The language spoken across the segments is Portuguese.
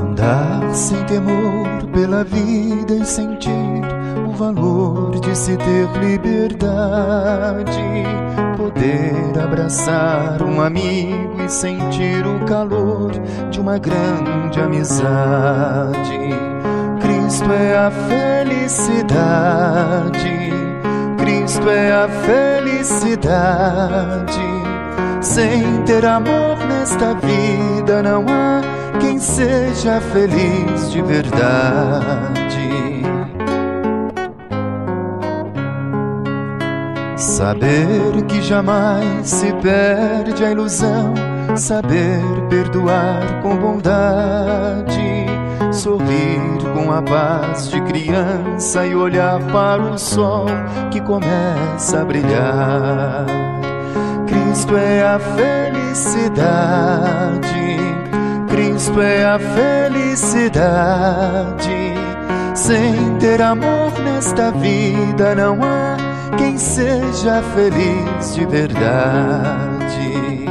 Andar sem temor pela vida e sentir o valor de se ter liberdade. Poder abraçar um amigo e sentir o calor de uma grande amizade. Cristo é a felicidade, Cristo é a felicidade. Sem ter amor nesta vida não há quem seja feliz de verdade. Saber que jamais se perde a ilusão, saber perdoar com bondade, sorrir com a paz de criança e olhar para o sol que começa a brilhar. Cristo é a felicidade, Cristo é a felicidade. Sem ter amor nesta vida não há quem seja feliz de verdade.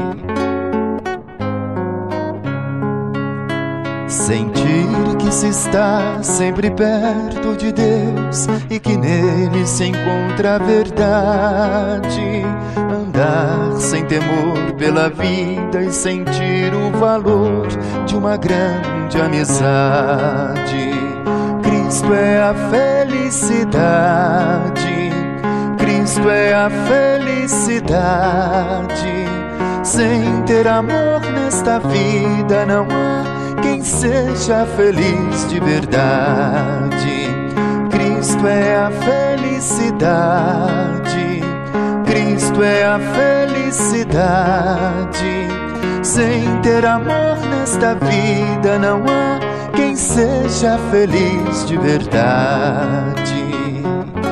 Sentir que se está sempre perto de Deus e que nele se encontra a verdade. Andar sem temor pela vida e sentir o valor de uma grande amizade. Cristo é a felicidade, Cristo é a felicidade. Sem ter amor nesta vida não há quem seja feliz de verdade. Cristo é a felicidade, Cristo é a felicidade. Sem ter amor nesta vida não há quem seja feliz de verdade.